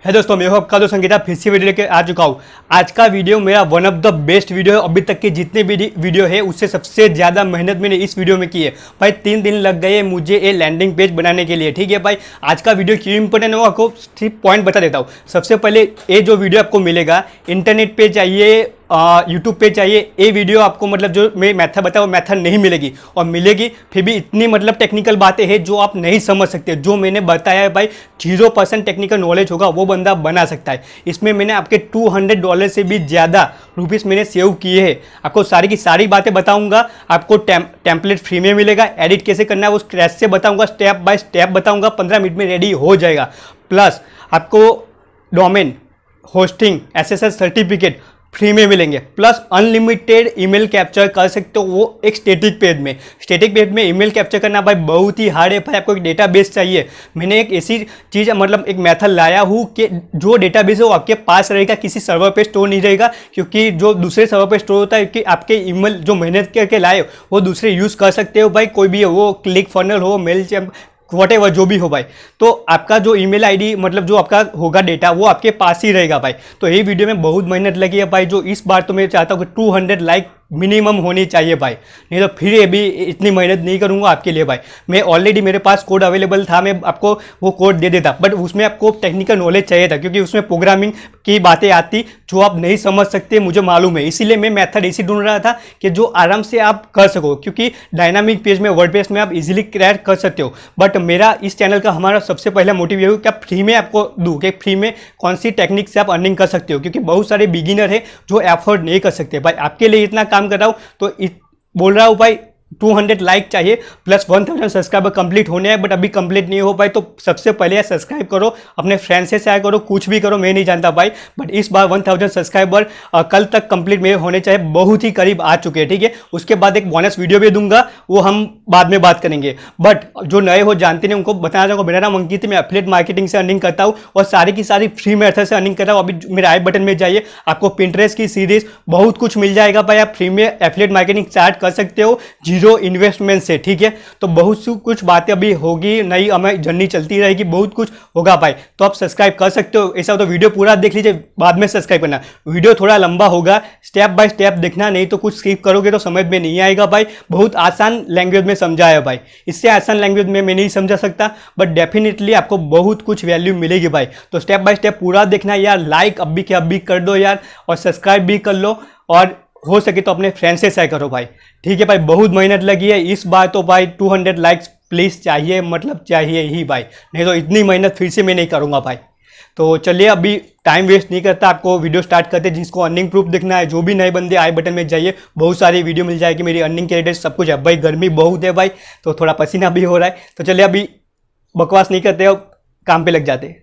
है दोस्तों, मैं हूं आपका दोस्त संगीता, फिर से वीडियो लेके आ चुका हूं। आज का वीडियो मेरा one of the best video है। अभी तक के जितने भी वीडियो है उससे सबसे ज़्यादा मेहनत मैंने इस वीडियो में की है भाई। 3 दिन लग गए मुझे ये लैंडिंग पेज बनाने के लिए। ठीक है भाई, आज का वीडियो क्यों इंपॉर्टेंट है वो आपको सिर्फ पॉइंट बता देता हूँ। सबसे पहले ये जो वीडियो आपको मिलेगा, इंटरनेट पे चाहिए, यूट्यूब पे चाहिए, ये वीडियो आपको मतलब जो मैं मेथड बताया वो मेथड नहीं मिलेगी, और मिलेगी फिर भी इतनी मतलब टेक्निकल बातें हैं जो आप नहीं समझ सकते। जो मैंने बताया है भाई, 0% टेक्निकल नॉलेज होगा वो बंदा बना सकता है। इसमें मैंने आपके $200 से भी ज़्यादा रुपीस मैंने सेव किए हैं। आपको सारी की सारी बातें बताऊंगा। आपको टेम्पलेट फ्री में मिलेगा, एडिट कैसे करना है वो स्क्रैच से बताऊंगा, स्टेप बाय स्टेप बताऊंगा, 15 मिनट में रेडी हो जाएगा। प्लस आपको domain, hosting, SSL certificate free में मिलेंगे। प्लस अनलिमिटेड ईमेल कैप्चर कर सकते हो, वो एक स्टैटिक पेज में। स्टैटिक पेज में ईमेल कैप्चर करना भाई बहुत ही हार्ड है भाई। आपको एक डेटाबेस चाहिए। मैंने एक ऐसी चीज़ मतलब एक मेथड लाया हूँ कि जो डेटाबेस है वो आपके पास रहेगा, किसी सर्वर पे स्टोर नहीं रहेगा। क्योंकि जो दूसरे सर्वर पे स्टोर होता है कि आपके ईमेल जो मेहनत करके लाए वो दूसरे यूज़ कर सकते हो भाई। कोई भी है, वो क्लिक फनल हो, मेलचैम्प, व्हाटएवर जो भी हो भाई। तो आपका जो ईमेल आईडी मतलब जो आपका होगा डेटा वो आपके पास ही रहेगा भाई। तो ये वीडियो में बहुत मेहनत लगी है भाई। जो इस बार तो मैं चाहता हूँ कि 200 लाइक मिनिमम होनी चाहिए भाई, नहीं तो फिर ये भी इतनी मेहनत नहीं करूंगा आपके लिए भाई। मैं ऑलरेडी मेरे पास कोड अवेलेबल था, मैं आपको वो कोड दे देता, बट उसमें आपको टेक्निकल नॉलेज चाहिए था क्योंकि उसमें प्रोग्रामिंग की बातें आती जो आप नहीं समझ सकते, मुझे मालूम है। इसीलिए मैं मेथड ऐसी ढूंढ रहा था कि जो आराम से आप कर सको, क्योंकि डायनामिक पेज में, वर्डप्रेस में आप इजीली क्रिएट कर सकते हो। बट मेरा इस चैनल का हमारा सबसे पहला मोटिव ये हो कि आप फ्री में आपको दूँ कि फ्री में कौन सी टेक्निक से आप अर्निंग कर सकते हो, क्योंकि बहुत सारे बिगिनर है जो एफर्ट नहीं कर सकते भाई। आपके लिए इतना काम कर रहा हूँ तो बोल रहा हूँ भाई 200 लाइक चाहिए, प्लस 1000 सब्सक्राइबर कंप्लीट होने हैं, बट अभी कंप्लीट नहीं हो पाए। तो सबसे पहले सब्सक्राइब करो, अपने फ्रेंड से शेयर करो, कुछ भी करो, मैं नहीं जानता भाई। बट इस बार 1000 सब्सक्राइबर कल तक कंप्लीट में होने चाहिए, बहुत ही करीब आ चुके हैं। ठीक है, उसके बाद एक बोनस वीडियो भी दूंगा, वो हम बाद में बात करेंगे। बट जो नए हो जानते नहीं उनको बताना चाहूँगा, मेरा नाम अंकित है, मैं एफिलिएट मार्केटिंग से अर्निंग करता हूँ और सारी की सारी फ्री मेथड से अर्निंग कर रहा हूँ। अभी मेरे आई बटन में जाइए, आपको पिंटरेस्ट की सीरीज बहुत कुछ मिल जाएगा भाई। आप फ्री में एफिलिएट मार्केटिंग स्टार्ट कर सकते हो 0 इन्वेस्टमेंट से। ठीक है, तो बहुत सी कुछ बातें अभी होगी, नई हमें जर्नी चलती रहेगी, बहुत कुछ होगा भाई। तो आप सब्सक्राइब कर सकते हो। ऐसा तो वीडियो पूरा देख लीजिए, बाद में सब्सक्राइब करना। वीडियो थोड़ा लंबा होगा, स्टेप बाय स्टेप देखना, नहीं तो कुछ स्किप करोगे तो समझ में नहीं आएगा भाई। बहुत आसान लैंग्वेज में समझाया भाई, इससे आसान लैंग्वेज में मैं नहीं समझा सकता, बट डेफिनेटली आपको बहुत कुछ वैल्यू मिलेगी भाई। तो स्टेप बाय स्टेप पूरा देखना यार। लाइक अभी के अभी कर दो यार, और सब्सक्राइब भी कर लो, और हो सके तो अपने फ्रेंड से शेयर करो भाई। ठीक है भाई, बहुत मेहनत लगी है इस बार तो भाई। 200 लाइक्स प्लीज़ चाहिए, मतलब चाहिए ही भाई, नहीं तो इतनी मेहनत फिर से मैं नहीं करूँगा भाई। तो चलिए अभी टाइम वेस्ट नहीं करता, आपको वीडियो स्टार्ट करते। जिसको अर्निंग प्रूफ देखना है, जो भी नए बंदे आई बटन में जाइए, बहुत सारी वीडियो मिल जाएगी मेरी अर्निंग के रिलेटेड, सब कुछ है भाई। गर्मी बहुत है भाई, तो थोड़ा पसीना भी हो रहा है। तो चलिए अभी बकवास नहीं करते हो, काम पे लग जाते।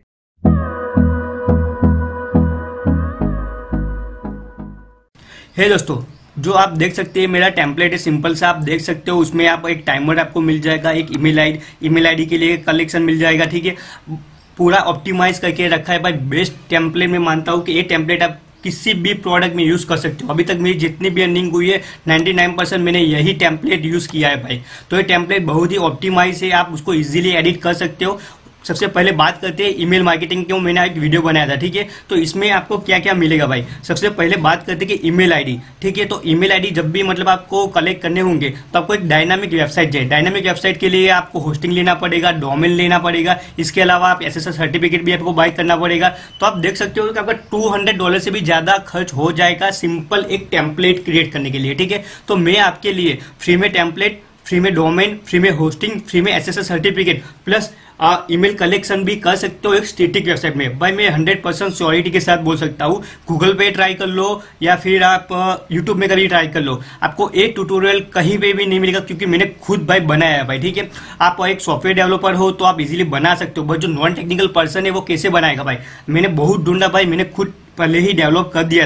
हे दोस्तों, जो आप देख सकते हैं मेरा टेम्पलेट है, सिंपल सा आप देख सकते हो। उसमें आप एक टाइमर आपको मिल जाएगा, एक ईमेल आईडी के लिए कलेक्शन मिल जाएगा। ठीक है, पूरा ऑप्टिमाइज करके रखा है भाई। बेस्ट टेम्पलेट मैं मानता हूँ कि ये टेम्पलेट आप किसी भी प्रोडक्ट में यूज कर सकते हो। अभी तक मेरी जितनी भी अर्निंग हुई है 99% मैंने यही टेम्पलेट यूज किया है भाई। तो ये टेम्पलेट बहुत ही ऑप्टिमाइज है, आप उसको इजीली एडिट कर सकते हो। सबसे पहले बात करते हैं ईमेल मार्केटिंग की। मैंने एक वीडियो बनाया था, ठीक है, तो इसमें आपको क्या क्या मिलेगा भाई। सबसे पहले बात करते हैं कि ईमेल आईडी। ठीक है, तो ईमेल आईडी जब भी मतलब आपको कलेक्ट करने होंगे तो आपको एक डायनामिक वेबसाइट चाहिए। डायनामिक वेबसाइट के लिए आपको होस्टिंग लेना पड़ेगा, डोमेन लेना पड़ेगा, इसके अलावा आप SSL सर्टिफिकेट भी आपको बाय करना पड़ेगा। तो आप देख सकते हो कि आपका $200 से भी ज्यादा खर्च हो जाएगा सिंपल एक टेम्पलेट क्रिएट करने के लिए। ठीक है, तो मैं आपके लिए फ्री में टेम्पलेट, फ्री में डोमेन, फ्री में होस्टिंग, फ्री में SSL certificate, plus email collection भी कर सकते हो एक स्टैटिक वेबसाइट में भाई। मैं 100% श्योरिटी के साथ बोल सकता हूँ। गूगल पे ट्राई कर लो या फिर आप यूट्यूब में कभी ट्राई कर लो, आपको एक ट्यूटोरियल कहीं पे भी नहीं मिलेगा, क्योंकि मैंने खुद भाई बनाया है भाई। ठीक है, आप एक सॉफ्टवेयर डेवलपर हो तो आप इजीली बना सकते हो, बट जो नॉन टेक्निकल पर्सन है वो कैसे बनाएगा भाई। मैंने बहुत ढूंढा भाई, मैंने खुद पहले ही डेवलप कर दिया था।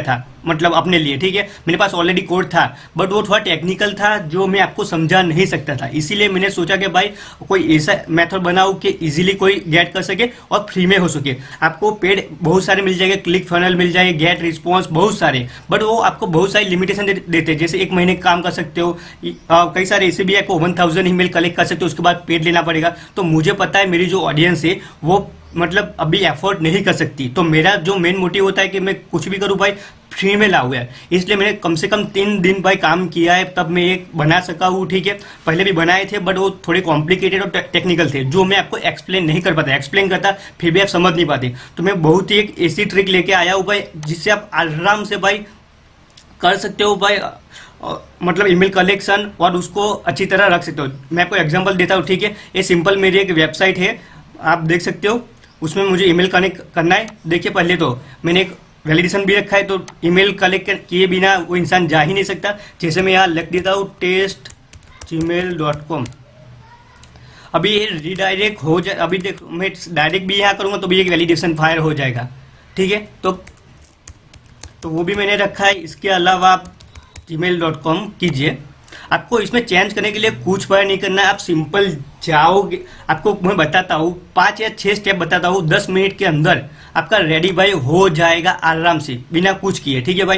मतलब अपने लिए, ठीक है। मेरे पास ऑलरेडी कोड था, बट वो थोड़ा टेक्निकल था जो मैं आपको समझा नहीं सकता था, इसीलिए मैंने सोचा कि भाई कोई ऐसा मेथड बनाऊं कि इजीली कोई गेट कर सके और फ्री में हो सके। आपको पेड बहुत सारे मिल जाएंगे, क्लिक फनल मिल जाएंगे, गेट रिस्पॉन्स बहुत सारे, बट वो आपको बहुत सारी लिमिटेशन देते हैं, जैसे 1 महीने काम कर सकते हो, कई सारे ऐसे भी आपको 1000 ईमेल कलेक्ट कर सकते हो, उसके बाद पेड लेना पड़ेगा। तो मुझे पता है मेरी जो ऑडियंस है वो मतलब अभी एफोर्ड नहीं कर सकती, तो मेरा जो मेन मोटिव होता है कि मैं कुछ भी करूं भाई फ्री में लाऊं यार, इसलिए मैंने कम से कम 3 दिन भाई काम किया है, तब मैं एक बना सका हूँ, ठीक है। पहले भी बनाए थे बट वो थोड़े कॉम्प्लिकेटेड और टेक्निकल थे, जो मैं आपको एक्सप्लेन नहीं कर पाता, एक्सप्लेन करता फिर भी आप समझ नहीं पाते। तो मैं बहुत ही एक ऐसी ट्रिक लेके आया हूँ भाई, जिससे आप आराम से भाई कर सकते हो भाई, मतलब ईमेल कलेक्शन, और उसको अच्छी तरह रख सकते हो। मैं आपको एग्जांपल देता हूँ, ठीक है। ये सिंपल मेरी एक वेबसाइट है, आप देख सकते हो, उसमें मुझे ईमेल कनेक्ट करना है। देखिए पहले तो मैंने एक वैलिडेशन भी रखा है, तो ईमेल कलेक्ट किए बिना वो इंसान जा ही नहीं सकता। जैसे मैं यहाँ लिख देता हूँ test@gmail.com, अभी ये रीडायरेक्ट हो जाए, अभी देखो मैं डायरेक्ट भी यहाँ करूँगा तो भी एक वैलिडेशन फायर हो जाएगा, ठीक है। तो वो भी मैंने रखा है। इसके अलावा आप gmail.com कीजिए। आपको इसमें चेंज करने के लिए कुछ फायर नहीं करना है, आप सिंपल जाओगे, आपको मैं बताता हूँ 5 या 6 स्टेप बताता हूँ, 10 मिनट के अंदर आपका रेडी भाई हो जाएगा आराम से, बिना कुछ किए, ठीक है भाई।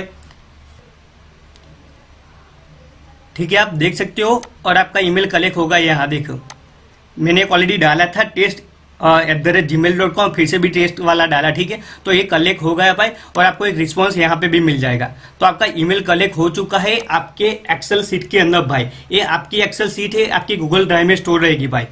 ठीक है, आप देख सकते हो, और आपका ईमेल कलेक्ट होगा। यहाँ देखो मैंने ऑलरेडी डाला था test@gmail.com, फिर से भी टेस्ट वाला डाला, ठीक है। तो ये कलेक्ट हो गया भाई, और आपको एक रिस्पांस यहाँ पे भी मिल जाएगा। तो आपका ईमेल कलेक्ट हो चुका है आपके एक्सेल सीट के अंदर भाई। ये आपकी एक्सेल सीट है, आपकी गूगल ड्राइव में स्टोर रहेगी भाई।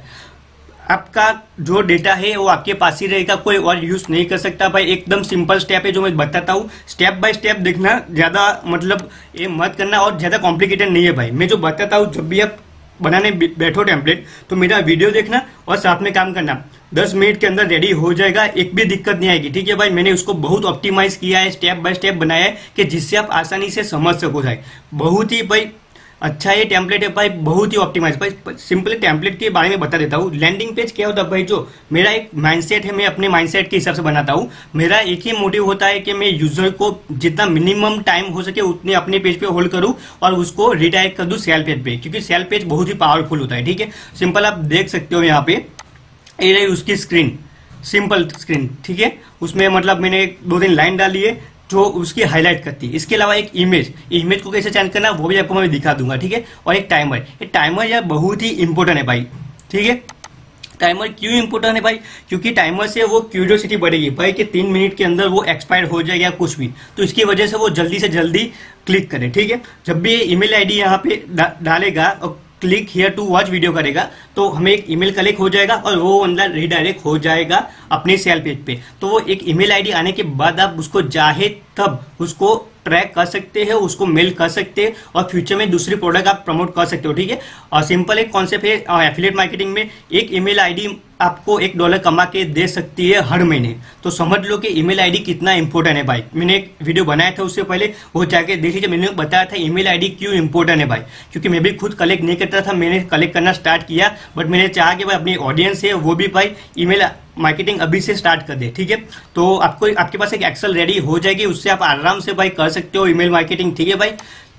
आपका जो डेटा है वो आपके पास ही रहेगा, कोई और यूज नहीं कर सकता भाई। एकदम सिंपल स्टेप है जो मैं बताता हूँ, स्टेप बाय स्टेप देखना, ज्यादा मतलब ये मत करना, और ज्यादा कॉम्प्लिकेटेड नहीं है भाई। मैं जो बताता हूँ, जब भी आप बनाने बैठो टेम्पलेट, तो मेरा वीडियो देखना और साथ में काम करना। 10 मिनट के अंदर रेडी हो जाएगा, एक भी दिक्कत नहीं आएगी, ठीक है भाई। मैंने उसको बहुत ऑप्टिमाइज किया है, स्टेप बाय स्टेप बनाया है, कि जिससे आप आसानी से समझ सको भाई। बहुत ही भाई अच्छा ये टेम्पलेट है भाई, बहुत ही ऑप्टिमाइज भाई। सिंपली टेम्पलेट के बारे में बता देता हूँ। लैंडिंग पेज क्या होता है भाई, जो मेरा एक माइंडसेट है, मैं अपने माइंडसेट के हिसाब से बनाता हूँ। मेरा एक ही मोटिव होता है कि मैं यूजर को जितना मिनिमम टाइम हो सके उतने अपने पेज पे होल्ड करूँ और उसको रिडायरेक्ट कर दूँ सेल पेज पे, क्योंकि सेल पेज बहुत ही पावरफुल होता है, ठीक है। सिंपल आप देख सकते हो यहाँ पे, ये रही उसकी स्क्रीन, सिंपल स्क्रीन, ठीक है। उसमें मतलब मैंने 2-3 लाइन डाली है जो उसकी हाईलाइट करती है। इसके अलावा एक इमेज को कैसे चेंज करना वो भी आपको मैं दिखा दूंगा, ठीक है। और एक टाइमर, ये टाइमर यार बहुत ही इंपॉर्टेंट है भाई, ठीक है। टाइमर क्यों इंपॉर्टेंट है भाई, क्योंकि टाइमर से वो क्यूरियोसिटी बढ़ेगी भाई कि 3 मिनट के अंदर वो एक्सपायर हो जाएगा कुछ भी, तो इसकी वजह से वो जल्दी से जल्दी क्लिक करे, ठीक है। जब भी ईमेल आईडी यहाँ पे डालेगा और click here to watch video करेगा, तो हमें एक ईमेल कलेक्ट हो जाएगा और वो अंदर रिडायरेक्ट हो जाएगा अपने सेल पेज पे। तो वो एक ईमेल आईडी आने के बाद आप उसको चाहे तब उसको ट्रैक कर सकते हैं, उसको मेल कर सकते हैं, और फ्यूचर में दूसरी प्रोडक्ट आप प्रमोट कर सकते हो, ठीक है। और सिंपल एक कॉन्सेप्ट है एफिलिएट मार्केटिंग में, एक ईमेल आईडी आपको $1 कमा के दे सकती है हर महीने। तो समझ लो कि ईमेल आईडी कितना इंपॉर्टेंट है भाई। मैंने एक वीडियो बनाया था उससे पहले, वो जाके देख लीजिए, मैंने बताया था ईमेल आईडी क्यों इंपॉर्टेंट है भाई। क्योंकि मैं भी खुद कलेक्ट नहीं करता था, मैंने कलेक्ट करना स्टार्ट किया, बट मैंने चाहा कि भाई अपनी ऑडियंस है वो भी भाई ईमेल मार्केटिंग अभी से स्टार्ट कर दे, ठीक है। तो आपको आपके पास एक एक्सेल रेडी हो जाएगी, उससे आप आराम से भाई कर सकते हो ईमेल मार्केटिंग, ठीक है भाई।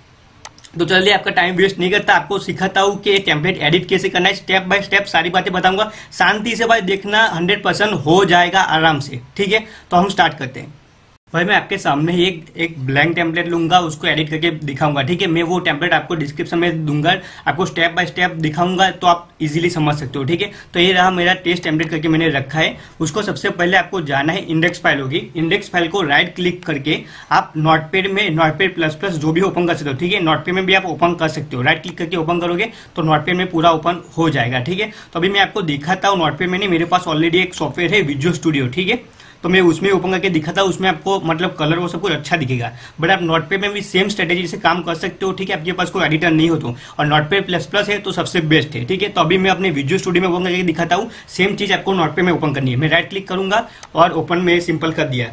तो चलिए आपका टाइम वेस्ट नहीं करता, आपको सिखाता हूँ कि टेम्पलेट एडिट कैसे करना है, स्टेप बाय स्टेप सारी बातें बताऊंगा। शांति से भाई देखना, 100% हो जाएगा आराम से, ठीक है। तो हम स्टार्ट करते हैं भाई। मैं आपके सामने ही एक ब्लैंक टेम्पलेट लूंगा, उसको एडिट करके दिखाऊंगा, ठीक है। मैं वो टेम्पलेट आपको डिस्क्रिप्शन में दूंगा, आपको स्टेप बाय स्टेप दिखाऊंगा, तो आप इजीली समझ सकते हो, ठीक है। तो ये रहा मेरा टेस्ट टेम्पलेट करके मैंने रखा है। उसको सबसे पहले आपको जाना है, इंडेक्स फाइल होगी, इंडेक्स फाइल को राइट क्लिक करके आप नोटपैड में नोटपैड++ जो भी ओपन कर सकते हो, ठीक है। नोटपैड में भी आप ओपन कर सकते हो, राइट क्लिक करके ओपन करोगे तो नोटपैड में पूरा ओपन हो जाएगा, ठीक है। तो अभी मैं आपको दिखाता हूँ नोटपैड में नहीं, मेरे पास ऑलरेडी एक सॉफ्टवेयर है विजुअल स्टूडियो, ठीक है। तो मैं उसमें ओपन करके दिखाता हूँ, उसमें आपको मतलब कलर वो सब कुछ अच्छा दिखेगा। बट आप नोटपैड में भी सेम स्ट्रेटेजी से काम कर सकते हो, ठीक है। आपके पास कोई एडिटर नहीं हो तो, और नोटपैड++ है तो सबसे बेस्ट है, ठीक है। तो अभी मैं अपने विजुअल स्टूडियो में ओपन करके दिखाता हूँ, सेम चीज आपको नोटपैड में ओपन करनी है। मैं राइट क्लिक करूंगा और ओपन में सिंपल कर दिया।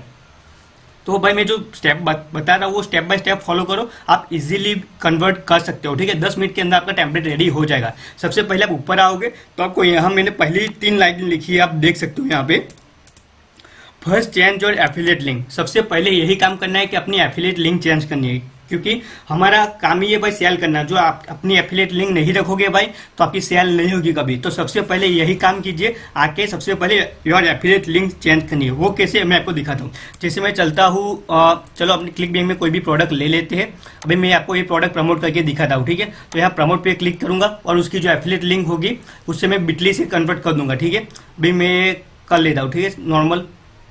तो भाई मैं जो स्टेप बता रहा हूँ वो स्टेप बाय स्टेप फॉलो करो, आप इजीली कन्वर्ट कर सकते हो, ठीक है। 10 मिनट के अंदर आपका टेम्पलेट रेडी हो जाएगा। सबसे पहले आप ऊपर आओगे तो आपको यहाँ मैंने पहली 3 लाइन लिखी है, आप देख सकते हो यहाँ पे। फर्स्ट चेंज और एफिलिएट लिंक। सबसे पहले यही काम करना है कि अपनी एफिलिएट लिंक चेंज करनी है, क्योंकि हमारा काम ही है भाई सेल करना। जो आप अपनी एफिलिएट लिंक नहीं रखोगे भाई तो आपकी सेल नहीं होगी कभी। तो सबसे पहले यही काम कीजिए, आके सबसे पहले योर एफिलिएट लिंक चेंज करनी है। वो कैसे मैं आपको दिखाता हूँ। जैसे मैं चलता हूँ, चलो अपने क्लिक बैंक में कोई भी प्रोडक्ट ले लेते हैं। अभी मैं आपको ये प्रोडक्ट प्रमोट करके दिखाता हूँ, ठीक है। तो यहाँ प्रमोट पे क्लिक करूंगा और उसकी जो एफिलिएट लिंक होगी उससे मैं बिटली से कन्वर्ट कर दूंगा, ठीक है। अभी मैं कर लेता हूँ, ठीक है, नॉर्मल।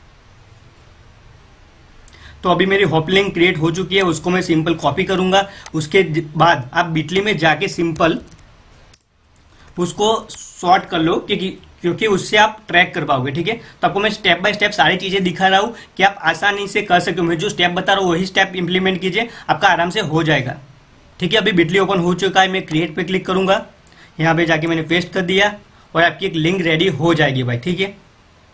तो अभी मेरी हॉप लिंक क्रिएट हो चुकी है, उसको मैं सिंपल कॉपी करूंगा। उसके बाद आप बिटली में जाके सिंपल उसको सॉर्ट कर लो, क्योंकि उससे आप ट्रैक कर पाओगे, ठीक है। तो आपको मैं स्टेप बाय स्टेप सारी चीजें दिखा रहा हूं कि आप आसानी से कर सकते हो। मैं जो स्टेप बता रहा हूँ वही स्टेप इंप्लीमेंट कीजिए, आपका आराम से हो जाएगा, ठीक है। अभी बिटली ओपन हो चुका है, मैं क्रिएट पे क्लिक करूंगा। यहाँ पे जाके मैंने पेस्ट कर दिया और आपकी एक लिंक रेडी हो जाएगी भाई, ठीक है।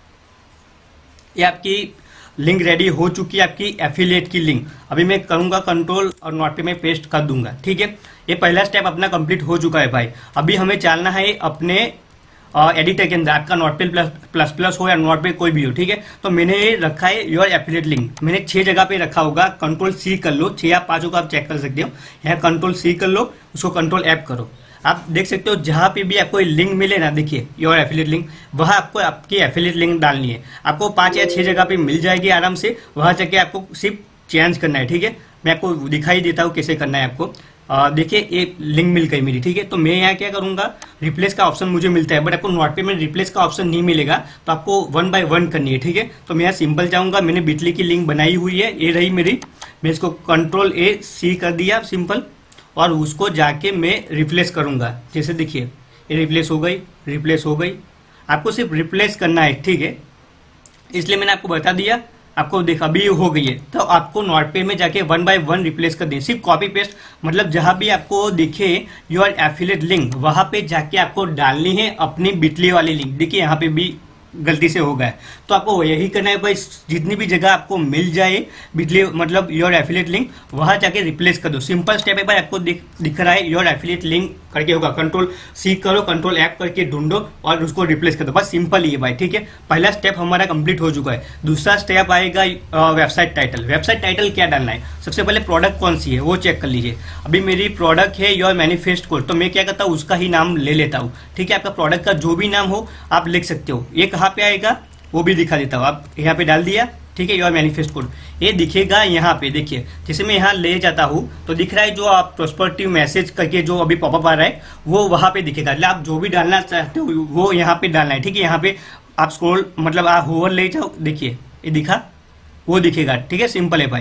ये आपकी लिंक रेडी हो चुकी है, आपकी एफिलिएट की लिंक। अभी मैं करूंगा कंट्रोल और नोट पे मैं पेस्ट कर दूंगा, ठीक है। ये पहला स्टेप अपना कंप्लीट हो चुका है भाई। अभी हमें चलना है अपने एडिटर के अंदर, आपका नोटपैड प्लस प्लस हो या नोटपैड कोई भी हो, ठीक है। तो मैंने ये रखा है योर एफिलिएट लिंक, मैंने 6 जगह पे रखा होगा। कंट्रोल सी कर लो, 6 या 5 को आप चेक कर सकते हो। यहाँ कंट्रोल सी कर लो, उसको कंट्रोल एफ करो। आप देख सकते हो जहां पे भी आपको लिंक मिले ना, देखिए योर एफिलिएट लिंक, वहां आपको आपकी एफिलिएट लिंक डालनी है। आपको 5 या 6 जगह पे मिल जाएगी आराम से, वहां जाके आपको सिर्फ चेंज करना है, ठीक है। मैं आपको दिखाई देता हूँ कैसे करना है आपको। देखिए ये लिंक मिल गई मेरी, ठीक है। तो मैं यहाँ क्या करूंगा, रिप्लेस का ऑप्शन मुझे मिलता है, बट आपको नोटपैड में रिप्लेस का ऑप्शन नहीं मिलेगा, तो आपको 1 बाय 1 करनी है, ठीक है। तो मैं यहाँ सिंपल जाऊंगा, मैंने बिटली की लिंक बनाई हुई है, ये रही मेरी। मैं इसको कंट्रोल ए सी कर दिया सिंपल, और उसको जाके मैं रिप्लेस करूंगा। जैसे देखिए ये रिप्लेस हो गई, रिप्लेस हो गई। आपको सिर्फ रिप्लेस करना है, ठीक है, इसलिए मैंने आपको बता दिया। आपको देखा अभी हो गई है, तो आपको नोटपैड में जाके 1 बाय 1 रिप्लेस कर दें। सिर्फ कॉपी पेस्ट, मतलब जहां भी आपको दिखे योर एफिलिएट लिंक, वहां पे जाके आपको डालनी है अपनी बिटली वाली लिंक। देखिए यहाँ पे भी गलती से हो गया, तो आपको यही करना है भाई। जितनी भी जगह आपको मिल जाए बिटली मतलब योर एफिलिएट लिंक, वहां जाके रिप्लेस कर दो। सिंपल स्टेप है भाई, आपको दिख रहा है योर एफिलिएट लिंक करके होगा। कंट्रोल सी करो, कंट्रोल एफ करके ढूंढो और उसको रिप्लेस कर दो, बस सिंपल ही है भाई, ठीक है। पहला स्टेप हमारा कंप्लीट हो चुका है। दूसरा स्टेप आएगा वेबसाइट टाइटल। वेबसाइट टाइटल क्या डालना है, सबसे पहले प्रोडक्ट कौन सी है वो चेक कर लीजिए। अभी मेरी प्रोडक्ट है योर मैनिफेस्ट कोड, तो मैं क्या करता हूँ उसका ही नाम ले लेता हूँ, ठीक है। आपका प्रोडक्ट का जो भी नाम हो आप लिख सकते हो। ये कहाँ पे आएगा वो भी दिखा देता हूँ। आप यहाँ पे डाल दिया, ठीक है, योर मैनिफेस्ट कोड ये दिखेगा यहाँ पे। देखिए जैसे मैं यहाँ ले जाता हूँ तो दिख रहा है जो आप प्रोस्पेक्टिव मैसेज करके जो अभी पॉपअप आ रहा है वो वहां पे दिखेगा। मतलब आप जो भी डालना चाहते हो वो यहाँ पे डालना है, ठीक है। यहाँ पे आप स्क्रॉल मतलब आप होवर ले जाओ, देखिए ये दिखा, वो दिखेगा, ठीक है। सिंपल है भाई।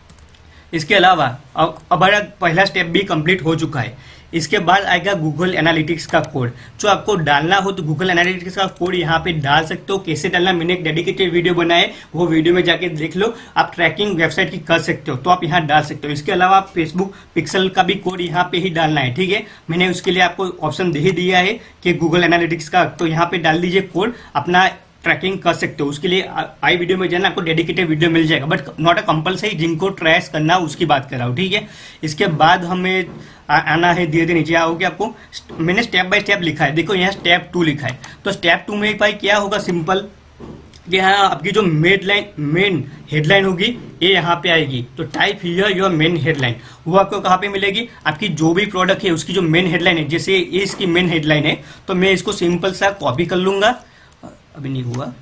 इसके अलावा अब हमारा पहला स्टेप भी कंप्लीट हो चुका है। इसके बाद आएगा गूगल एनालिटिक्स का कोड, जो आपको डालना हो तो गूगल एनालिटिक्स का कोड यहाँ पे डाल सकते हो। कैसे डालना मैंने एक डेडिकेटेड वीडियो बनाया है, वो वीडियो में जाके देख लो। आप ट्रैकिंग वेबसाइट की कर सकते हो, तो आप यहाँ डाल सकते हो। इसके अलावा आप फेसबुक पिक्सल का भी कोड यहाँ पे ही डालना है, ठीक है। मैंने उसके लिए आपको ऑप्शन दे ही दिया है कि गूगल एनालिटिक्स का, तो यहाँ पे डाल दीजिए कोड, अपना ट्रैकिंग कर सकते हो। उसके लिए आई वीडियो में जाना, आपको डेडिकेटेड वीडियो मिल जाएगा, बट नॉट अ कंपलसरी। जिनको ट्रेस करना उसकी बात कर रहा हूँ, ठीक है। इसके बाद हमें आना है, धीरे धीरे नीचे आओगे। आपको मैंने स्टेप बाय स्टेप लिखा है, देखो यहाँ स्टेप 2 लिखा है। तो स्टेप 2 में भाई क्या होगा, सिंपल यहाँ आपकी जो मेन हेडलाइन होगी ये यहाँ पे आएगी। तो type here your main headline, वो आपको कहाँ पे मिलेगी, आपकी जो भी प्रोडक्ट है उसकी जो मेन हेडलाइन है। जैसे ये इसकी मेन हेडलाइन है, तो मैं इसको सिंपल सा कॉपी कर लूंगा। अभी नहीं हुआ,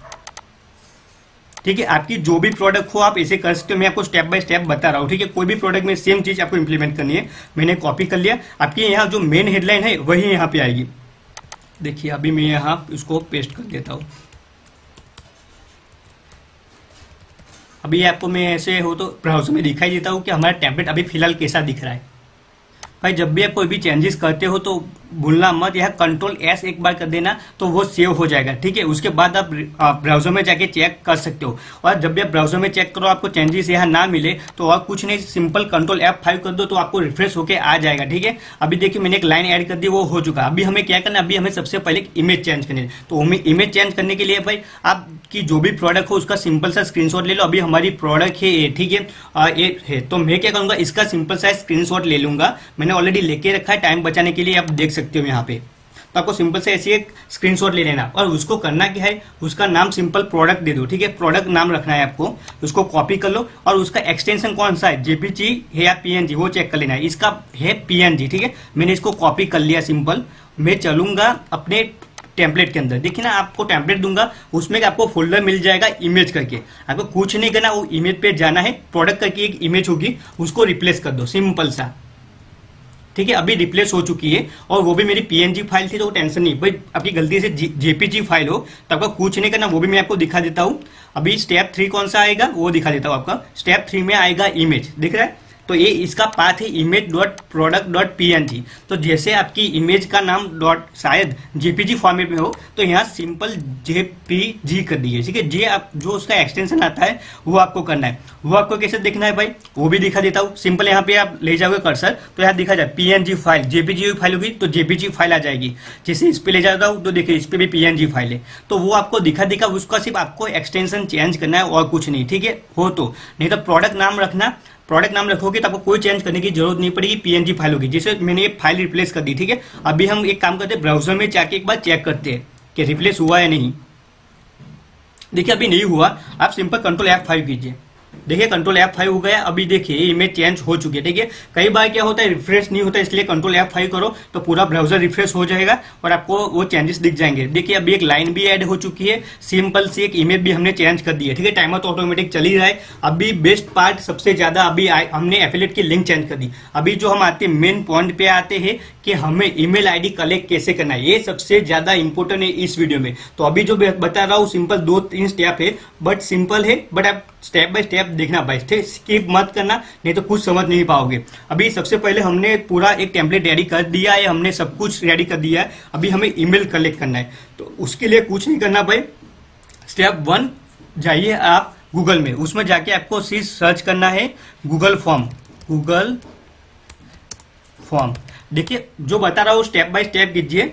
ठीक है। आपकी जो भी प्रोडक्ट हो आप ऐसे कर सकते हो, मैं आपको स्टेप बाय स्टेप बता रहा हूँ, ठीक है। कोई भी प्रोडक्ट में सेम चीज आपको इंप्लीमेंट करनी है। मैंने कॉपी कर लिया, आपकी यहाँ जो मेन हेडलाइन है वही यहाँ पे आएगी। देखिए अभी मैं यहाँ इसको पेस्ट कर देता हूँ। अभी आपको मैं ऐसे हो तो ब्राउजर में दिखाई देता हूँ कि हमारा टैबलेट अभी फिलहाल कैसा दिख रहा है। भाई जब भी आप कोई भी चेंजेस करते हो तो भूलना मत, यहाँ कंट्रोल एस एक बार कर देना तो वो सेव हो जाएगा, ठीक है। उसके बाद आप ब्राउजर में जाके चेक कर सकते हो। और जब भी आप ब्राउजर में चेक करो आपको चेंजेस यहाँ ना मिले तो और कुछ नहीं, सिंपल कंट्रोल F5 कर दो तो आपको रिफ्रेश होके आ जाएगा, ठीक है। अभी देखिए मैंने एक लाइन ऐड कर दी, वो हो चुका। अभी हमें क्या करना है, अभी हमें सबसे पहले इमेज चेंज करनी है। तो इमेज चेंज करने के लिए भाई आपकी जो भी प्रोडक्ट हो उसका सिंपल सा स्क्रीनशॉट ले लो। अभी हमारी प्रोडक्ट है ये, ठीक है, ये है। तो मैं क्या करूंगा, इसका सिंपल सा स्क्रीनशॉट ले लूंगा। मैंने ऑलरेडी लेके रखा है टाइम बचाने के लिए, आप देख सकते हो यहाँ पे। तो आपको सिंपल से ऐसी एक स्क्रीनशॉट ले लेना और उसको करना क्या है, उसका नाम सिंपल प्रोडक्ट दे दो, ठीक है, प्रोडक्ट नाम रखना है आपको, उसको कॉपी कर लो और उसका एक्सटेंशन कौन सा है, जेपीजी है या पीएनजी, वो चेक कर लेना है। इसका है पीएनजी, ठीक है, मैंने इसको कॉपी कर लिया सिंपल। मैं चलूंगा अपने टेम्पलेट के अंदर, देखिए ना आपको टेम्पलेट दूंगा, उसमें आपको फोल्डर मिल जाएगा इमेज करके, आपको कुछ नहीं करना, वो इमेज पे जाना है, प्रोडक्ट करके एक इमेज होगी उसको रिप्लेस कर दो, सिंपल सा, ठीक है। अभी रिप्लेस हो चुकी है और वो भी मेरी पीएनजी फाइल थी, तो टेंशन नहीं भाई, आपकी गलती से जेपीजी फाइल हो तो आपका कुछ नहीं करना, वो भी मैं आपको दिखा देता हूं। अभी स्टेप 3 कौन सा आएगा वो दिखा देता हूं आपका। स्टेप 3 में आएगा इमेज, दिख रहा है, तो ये इसका पाथ है image dot product dot PNG. तो जैसे आपकी इमेज का नाम डॉट शायद जेपीजी फॉर्मेट में हो तो यहाँ सिंपल जेपीजी कर दीजिए, ठीक है। जे आप जो उसका एक्सटेंशन आता है वो आपको करना है। वो आपको कैसे देखना है भाई, वो भी दिखा देता हूँ। सिंपल यहाँ पे आप ले जाओगे कर्सर तो यहाँ दिखा जाए पीएनजी फाइल, जेपीजी फाइल होगी तो जेपीजी फाइल आ जाएगी। जैसे इस पे ले जाता हूँ तो देखिए इस पे भी पीएनजी फाइल है, तो वो आपको दिखा देगा। उसका सिर्फ आपको एक्सटेंशन चेंज करना है और कुछ नहीं, ठीक है, हो तो नहीं तो प्रोडक्ट नाम रखना, प्रोडक्ट नाम रखोगे तो आपको कोई चेंज करने की जरूरत नहीं पड़ेगी, पीएनजी फाइल होगी। जैसे मैंने ये फाइल रिप्लेस कर दी, ठीक है। अभी हम एक काम करते हैं, ब्राउजर में जाके एक बार चेक करते हैं कि रिप्लेस हुआ या नहीं। देखिए अभी नहीं हुआ, आप सिंपल कंट्रोल F5 कीजिए, देखिए कंट्रोल F5 हो गया। अभी देखिए इमेज चेंज हो चुकी है, ठीक है। कई बार क्या होता है रिफ्रेश नहीं होता, इसलिए कंट्रोल F5 करो तो पूरा ब्राउजर रिफ्रेश हो जाएगा और आपको वो चेंजेस दिख जाएंगे। देखिए अभी एक लाइन भी ऐड हो चुकी है, सिंपल सी एक इमेज भी हमने चेंज कर दी है, ठीक है। टाइमर तो ऑटोमेटिक चल ही रहा है। अभी बेस्ट पार्ट सबसे ज्यादा अभी हमने एफिलिएट की लिंक चेंज कर दी। अभी जो हम आते मेन पॉइंट पे आते हैं कि हमें ईमेल आईडी कलेक्ट कैसे करना है, ये सबसे ज्यादा इंपॉर्टेंट है इस वीडियो में। तो अभी जो बता रहा हूँ सिंपल 2-3 स्टेप है, बट सिंपल है, बट आप स्टेप बाय स्टेप देखना भाई, स्किप मत करना, नहीं तो कुछ समझ नहीं पाओगे। अभी सबसे पहले हमने पूरा एक टेम्पलेट रेडी कर दिया है, हमने सब कुछ रेडी कर दिया है। अभी हमें ईमेल कलेक्ट करना है, तो उसके लिए कुछ नहीं करना भाई। स्टेप 1 जाइए आप गूगल में, उसमें जाके आपको सिर्फ सर्च करना है गूगल फॉर्म, गूगल फॉर्म। देखिए जो बता रहा हूँ स्टेप बाय स्टेप कीजिए।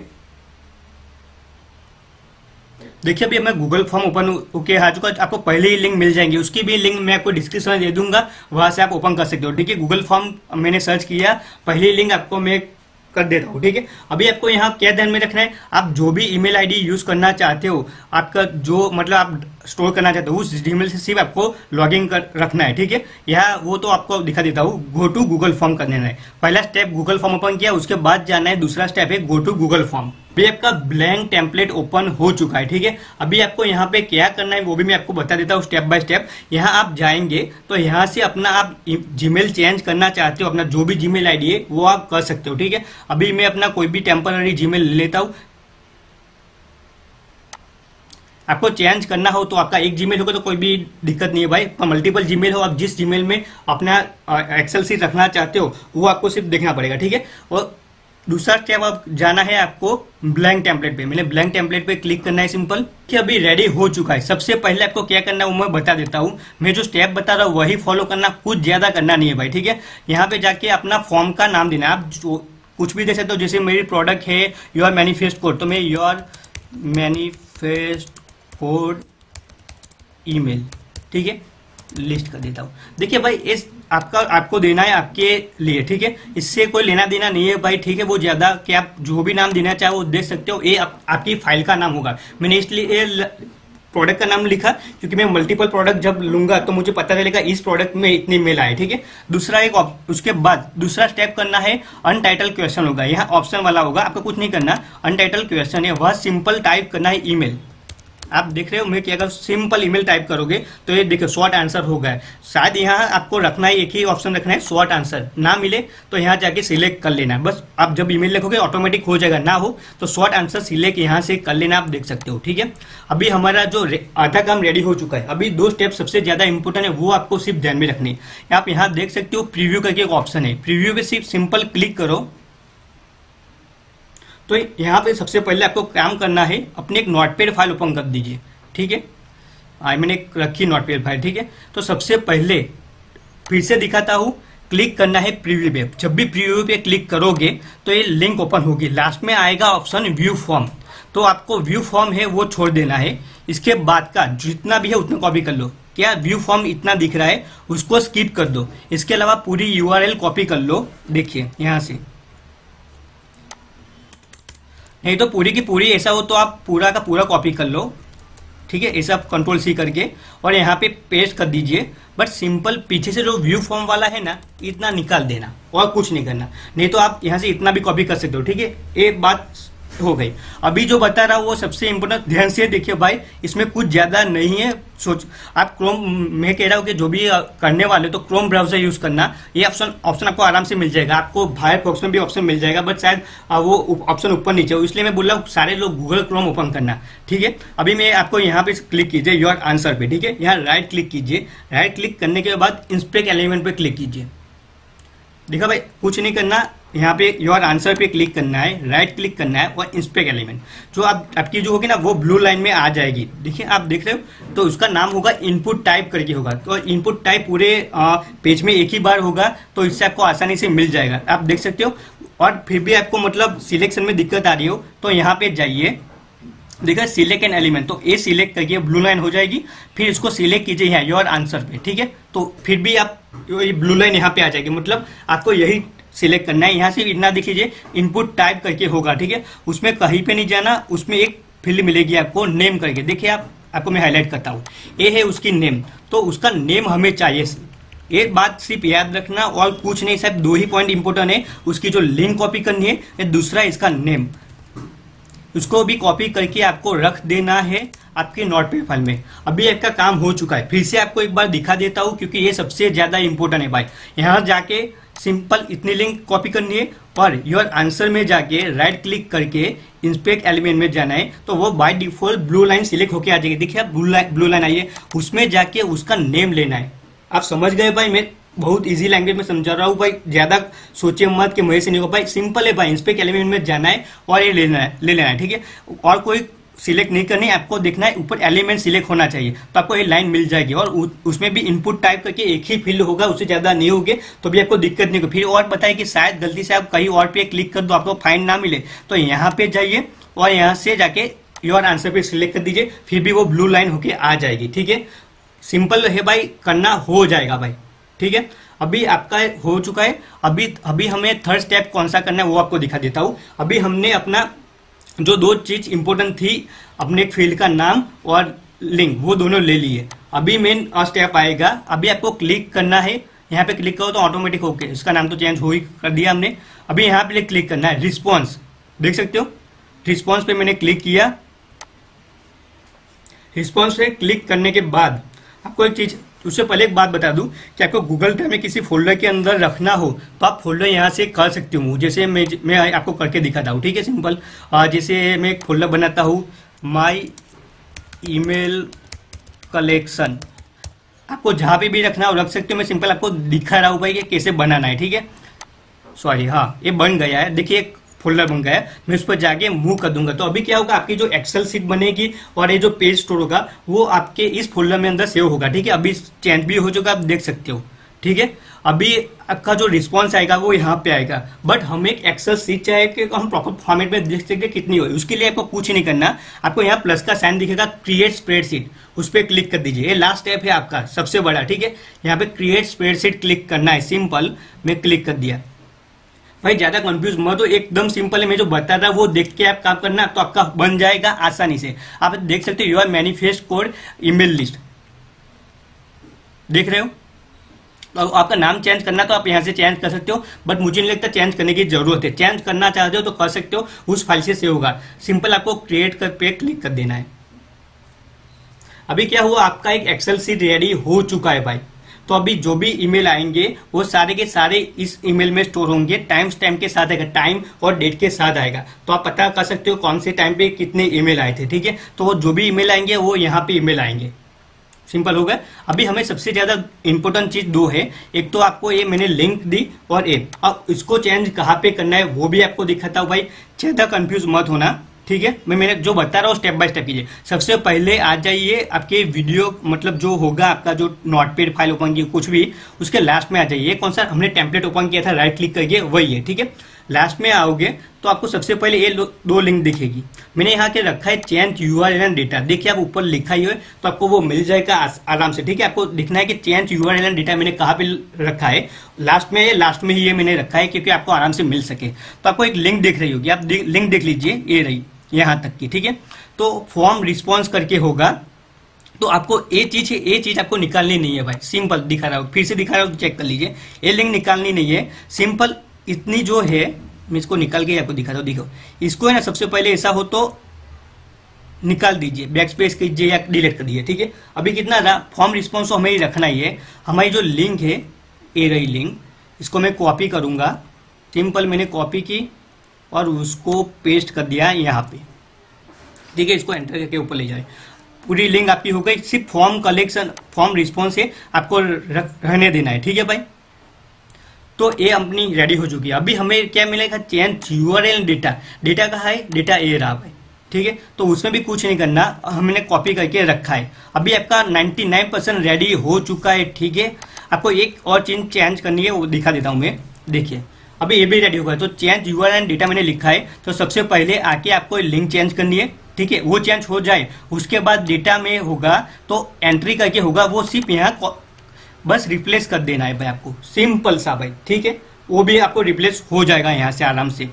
देखिए अभी मैं गूगल फॉर्म ओपन ओके आ चुका, आपको पहले ही लिंक मिल जाएंगी, उसकी भी लिंक मैं आपको डिस्क्रिप्शन में दे दूंगा, वहां से आप ओपन कर सकते हो, ठीक है। गूगल फॉर्म मैंने सर्च किया, पहली लिंक आपको मैं कर देता हूँ, ठीक है। अभी आपको यहाँ क्या ध्यान में रखना है, आप जो भी ईमेल आईडी यूज करना चाहते हो, आपका जो मतलब आप स्टोर करना चाहते हो, उस ईमेल से सिर्फ आपको लॉगिन कर रखना है, ठीक है। यहाँ वो तो आपको दिखा देता हूँ, गो टू गूगल फॉर्म कर देना है। पहला स्टेप गूगल फॉर्म ओपन किया, उसके बाद जाना है, दूसरा स्टेप है गो टू गूगल फॉर्म। अभी आपका ब्लैंक टेम्पलेट ओपन हो चुका है, ठीक है। अभी आपको यहाँ पे क्या करना है वो भी मैं आपको बता देता हूँ स्टेप बाय स्टेप। यहाँ आप जाएंगे तो यहाँ से अपना आप जीमेल चेंज करना चाहते हो, अपना जो भी जीमेल आईडी है वो आप कर सकते हो, ठीक है। अभी मैं अपना कोई भी टेम्पररी जीमेल ले लेता हूँ। आपको चेंज करना हो तो आपका एक जीमेल होगा तो कोई भी दिक्कत नहीं है भाई, आपका मल्टीपल जीमेल हो, आप जिस जीमेल में अपना एक्सेल सीट रखना चाहते हो वो आपको सिर्फ देखना पड़ेगा, ठीक है। और दूसरा स्टेप आप जाना है आपको ब्लैंक टेम्पलेट पे, मैंने ब्लैंक टेम्पलेट पे क्लिक करना है सिंपल, कि अभी रेडी हो चुका है। सबसे पहले आपको क्या करना है वो मैं बता देता हूँ, मैं जो स्टेप बता रहा हूँ वही फॉलो करना, कुछ ज्यादा करना नहीं है भाई, ठीक है। यहाँ पे जाके अपना फॉर्म का नाम देना, आप जो कुछ भी दे सकते हो। जैसे मेरी प्रोडक्ट है योर मैनिफेस्ट कोड, तो मैं योर मैनिफेस्ट कोड ईमेल, ठीक है, लिस्ट कर देता हूँ। देखिए भाई इस आपको देना है आपके लिए, ठीक है, इससे कोई लेना देना नहीं है भाई, ठीक है। वो ज्यादा कि आप जो भी नाम देना चाहो वो दे सकते हो, ये आपकी फाइल का नाम होगा। मैंने इसलिए प्रोडक्ट का नाम लिखा क्योंकि मैं मल्टीपल प्रोडक्ट जब लूंगा तो मुझे पता चलेगा इस प्रोडक्ट में इतनी मेल आए, ठीक है। दूसरा एक उसके बाद दूसरा स्टेप करना है अनटाइटल क्वेश्चन होगा, यहाँ ऑप्शन वाला होगा, आपको कुछ नहीं करना। अनटाइटल क्वेश्चन है वह सिंपल टाइप करना है ईमेल। आप देख रहे हो मैं क्या, अगर सिंपल ईमेल टाइप करोगे तो ये देखो शॉर्ट आंसर हो गया है। शायद यहाँ आपको रखना है, एक ही ऑप्शन रखना है शॉर्ट आंसर, ना मिले तो यहाँ जाके सिलेक्ट कर लेना है बस। आप जब ईमेल लिखोगे ऑटोमेटिक हो जाएगा, ना हो तो शॉर्ट आंसर सिलेक्ट यहाँ से कर लेना, आप देख सकते हो, ठीक है। अभी हमारा जो आधा काम रेडी हो चुका है। अभी 2 स्टेप सबसे ज्यादा इंपोर्टेंट है, वो आपको सिर्फ ध्यान में रखनी है। आप यहाँ देख सकते हो प्रीव्यू करके एक ऑप्शन है, प्रीव्यू पे सिर्फ सिंपल क्लिक करो। तो यहाँ पे सबसे पहले आपको काम करना है, अपनी एक नोटपैड फाइल ओपन कर दीजिए, ठीक है। मैंने रखी नोटपैड फाइल, ठीक है। तो सबसे पहले फिर से दिखाता हूँ, क्लिक करना है प्रीव्यू पे। जब भी प्रीव्यू पे क्लिक करोगे तो ये लिंक ओपन होगी, लास्ट में आएगा ऑप्शन व्यू फॉर्म, तो आपको व्यू फॉर्म है वो छोड़ देना है। इसके बाद का जितना भी है उतना कॉपी कर लो। क्या व्यू फॉर्म इतना दिख रहा है उसको स्किप कर दो। इसके अलावा पूरी URL कॉपी कर लो, देखिए यहाँ से नहीं तो पूरी की पूरी ऐसा हो तो आप पूरा का पूरा कॉपी कर लो, ठीक है, ऐसा कंट्रोल सी करके और यहाँ पे पेस्ट कर दीजिए। बट सिंपल पीछे से जो व्यू फॉर्म वाला है ना, इतना निकाल देना और कुछ नहीं करना। नहीं तो आप यहाँ से इतना भी कॉपी कर सकते हो, ठीक है। एक बात हो गई। अभी जो बता रहा हूँ वो सबसे इंपोर्टेंट, ध्यान से देखिए भाई, इसमें कुछ ज्यादा नहीं है। सोच आप क्रोम, मैं कह रहा हूँ कि जो भी करने वाले तो क्रोम ब्राउजर यूज करना। ये ऑप्शन आपको आराम से मिल जाएगा, आपको फायरफॉक्स में भी ऑप्शन मिल जाएगा, बट शायद वो ऑप्शन ऊपर नीचे हो, इसलिए मैं बोल रहा हूँ सारे लोग गूगल क्रोम ओपन करना, ठीक है। अभी मैं आपको यहाँ पे क्लिक कीजिए योर आंसर पे, ठीक है। यहाँ राइट क्लिक कीजिए, राइट क्लिक करने के बाद इंस्पेक्ट एलिमेंट पे क्लिक कीजिए। देखा भाई, कुछ नहीं करना, यहाँ पे योर आंसर पे क्लिक करना है, राइट क्लिक करना है और इंस्पेक्ट एलिमेंट, जो आपकी जो होगी ना वो ब्लू लाइन में आ जाएगी। देखिए आप देख रहे हो, तो उसका नाम होगा इनपुट टाइप करके होगा। तो इनपुट टाइप पूरे पेज में एक ही बार होगा, तो इससे आपको आसानी से मिल जाएगा, आप देख सकते हो। और फिर भी आपको मतलब सिलेक्शन में दिक्कत आ रही हो तो यहाँ पे जाइए, देखा सिलेक्ट एन एलिमेंट, तो ए सिलेक्ट करके ब्लू लाइन हो जाएगी। फिर इसको सिलेक्ट कीजिए यहाँ योर आंसर पे, ठीक है। तो फिर भी आप ये ब्लू लाइन यहाँ पे आ जाएगी, मतलब आपको यही सिलेक्ट करना है। यहाँ से इतना देखिए इनपुट टाइप करके होगा, ठीक है। उसमें कहीं पे नहीं जाना, उसमें एक फील्ड मिलेगी आपको नेम करके। देखिए आपको मैं हाईलाइट करता हूँ, ये है उसकी नेम, तो उसका नेम हमें चाहिए। एक बात सिर्फ याद रखना और कुछ नहीं, सिर्फ दो ही पॉइंट इंपोर्टेंट है। उसकी जो लिंक कॉपी करनी है, दूसरा इसका नेम, उसको भी कॉपी करके आपको रख देना है आपके नोटपैड फाइल में। अभी आपका काम हो चुका है, फिर से आपको एक बार दिखा देता हूँ क्योंकि ये सबसे ज्यादा इंपॉर्टेंट है भाई। यहाँ जाके सिंपल इतनी लिंक कॉपी करनी है और योर आंसर में जाके राइट क्लिक करके इंस्पेक्ट एलिमेंट में जाना है, तो वो by default blue line select होके आ जाएगी। देखिए आप ब्लू लाइन आई है, उसमें जाके उसका नेम लेना है। आप समझ गए भाई, मैं बहुत इजी लैंग्वेज में समझा रहा हूँ भाई, ज्यादा सोचिए मत कि मुझे से नहीं हो भाई। सिंपल है भाई, इंस्पेक्ट एलिमेंट में जाना है और ये ले लेना है, ठीक है। और कोई सिलेक्ट नहीं करनी, आपको देखना है ऊपर एलिमेंट सिलेक्ट होना चाहिए, तो आपको ये लाइन मिल जाएगी। और उसमें भी इनपुट टाइप करके एक ही फील्ड होगा, उससे ज्यादा नहीं होगे, तो भी आपको दिक्कत नहीं होगी। फिर और बताए कि शायद गलती से आप कहीं और पे क्लिक कर दो, आपको फाइन ना मिले, तो यहाँ पे जाइए और यहाँ से जाके योर आंसर पे सिलेक्ट कर दीजिए, फिर भी वो ब्लू लाइन होके आ जाएगी, ठीक है। सिंपल है भाई, करना हो जाएगा भाई, ठीक है। अभी आपका हो चुका है। अभी हमें थर्ड स्टेप कौन सा करना है वो आपको दिखा देता हूँ। अभी हमने अपना जो दो चीज इंपोर्टेंट थी, अपने फील्ड का नाम और लिंक, वो दोनों ले लिए। अभी मेन स्टेप आएगा, अभी आपको क्लिक करना है, यहाँ पे क्लिक करो तो ऑटोमेटिक होके, इसका नाम तो चेंज हो ही कर दिया हमने। अभी यहाँ पे क्लिक करना है रिस्पॉन्स, देख सकते हो रिस्पॉन्स पे मैंने क्लिक किया। रिस्पॉन्स पे क्लिक करने के बाद आपको एक चीज, उससे पहले एक बात बता दूं कि आपको गूगल ड्राइव में किसी फोल्डर के अंदर रखना हो तो आप फोल्डर यहाँ से कर सकते हो, जैसे मैं आपको करके दिखाता हूँ, ठीक है। सिंपल जैसे मैं एक फोल्डर बनाता हूँ, माई ईमेल कलेक्शन, आपको जहाँ पे भी रखना हो रख सकते हो। मैं सिंपल आपको दिखा रहा हूँ भाई कि कैसे बनाना है, ठीक है। सॉरी, हाँ ये बन गया है, देखिए एक फोल्डर बन गया है। मैं उस पर जाके मूव कर दूंगा, तो अभी क्या होगा, आपकी जो एक्सेल सीट बनेगी और ये जो पेज स्टोर होगा वो आपके इस फोल्डर में अंदर सेव होगा, ठीक है। अभी चेंज भी हो चुका, आप देख सकते हो, ठीक है। अभी आपका जो रिस्पॉन्स आएगा वो यहाँ पे आएगा, बट हमें एक एक्सेल सीट चाहिए कि हम प्रॉपर फॉर्मेट में देख सकते कितनी हो। उसके लिए आपको कुछ नहीं करना, आपको यहाँ प्लस का साइन दिखेगा, क्रिएट स्प्रेडशीट, उस पर क्लिक कर दीजिए। ये लास्ट स्टेप है आपका सबसे बड़ा, ठीक है। यहाँ पे क्रिएट स्प्रेडशीट क्लिक करना है, सिंपल मैं क्लिक कर दिया। भाई ज्यादा कंफ्यूज मत हो, एकदम सिंपल है। मैं जो बता रहा हूँ वो देख के आप काम करना, तो आपका बन जाएगा आसानी से। आप देख सकते हो your manifest code email list, देख रहे हो। तो आपका नाम चेंज करना तो आप यहाँ से चेंज कर सकते हो, बट मुझे नहीं लगता चेंज करने की जरूरत है। चेंज करना चाहते हो तो कर सकते हो, उस फाइल से सेव होगा। सिंपल आपको क्रिएट कर पे क्लिक कर देना है। अभी क्या हुआ, आपका एक एक्सेल सीट रेडी हो चुका है भाई। तो अभी जो भी ईमेल आएंगे वो सारे के सारे इस ईमेल में स्टोर होंगे, टाइम स्टैम्प के साथ आएगा, टाइम और डेट के साथ आएगा। तो आप पता कर सकते हो कौन से टाइम पे कितने ईमेल आए थे, ठीक है। तो वो जो भी ईमेल आएंगे वो यहाँ पे ईमेल आएंगे, सिंपल हो गया। अभी हमें सबसे ज्यादा इंपॉर्टेंट चीज दो है, एक तो आपको ये मैंने लिंक दी और अब इसको चेंज कहाँ पे करना है वो भी आपको दिखाता हूँ भाई, ज्यादा कंफ्यूज मत होना, ठीक है। मैंने जो बता रहा हूँ स्टेप बाय स्टेप कीजिए। सबसे पहले आ जाइए आपके वीडियो, मतलब जो होगा आपका जो नोटपैड फाइल ओपन की कुछ भी, उसके लास्ट में आ जाइए। कौन सा हमने टेम्पलेट ओपन किया था राइट क्लिक करके, वही है, ठीक है। लास्ट में आओगे तो आपको सबसे पहले ये दो लिंक दिखेगी। मैंने यहाँ के रखा है चेंज यूआरएल एंड डेटा। देखिए आप ऊपर लिखा ही है तो आपको वो मिल जाएगा आराम से। ठीक है, आपको दिखना है कि चेंज यूआरएल एंड डेटा मैंने कहाँ पे रखा है, लास्ट में ही ये मैंने रखा है क्योंकि आपको आराम से मिल सके। तो आपको एक लिंक दिख रही होगी, आप लिंक देख लीजिए, ये रही यहाँ तक की। ठीक है, तो फॉर्म रिस्पॉन्स करके होगा। तो आपको ये चीज आपको निकालनी नहीं है भाई, सिंपल दिखा रहा हूँ, फिर से दिखा रहा हूँ, चेक कर लीजिए। ये लिंक निकालनी नहीं है, सिंपल इतनी जो है मैं इसको निकाल के आपको दिखा रहा हूँ। देखो इसको है ना, सबसे पहले ऐसा हो तो निकाल दीजिए, बैक स्पेस कीजिए या डिलीट कर दीजिए। ठीक है, अभी कितना रहा, फॉर्म रिस्पॉन्स तो हमें ही रखना ही है। हमारी जो लिंक है ये रही लिंक, इसको मैं कॉपी करूंगा। सिंपल मैंने कॉपी की और उसको पेस्ट कर दिया यहाँ पे। ठीक है, इसको एंटर करके ऊपर ले जाए, पूरी लिंक आपकी हो गई। सिर्फ फॉर्म कलेक्शन, फॉर्म रिस्पॉन्स है, आपको रहने देना है। ठीक है भाई, तो ये अपनी रेडी हो चुकी है। अभी हमें क्या मिलेगा, चेंज यूआरएल डेटा। डेटा कहाँ है, डेटा ए रहा भाई। ठीक है, तो उसमें भी कुछ नहीं करना, हमने कॉपी करके रखा है। अभी आपका 99% रेडी हो चुका है। ठीक है, आपको एक और चीज चेंज करनी है, वो दिखा देता हूँ मैं। देखिए अभी ये भी रेडी होगा। तो चेंज यूआरएल डेटा मैंने लिखा है, तो सबसे पहले आके आपको लिंक चेंज करनी है। ठीक है, वो चेंज हो जाए उसके बाद डेटा में होगा तो एंट्री करके होगा, वो सिर्फ यहाँ बस रिप्लेस कर देना है भाई आपको, सिंपल सा भाई। ठीक है, वो भी आपको रिप्लेस हो जाएगा यहाँ से आराम से।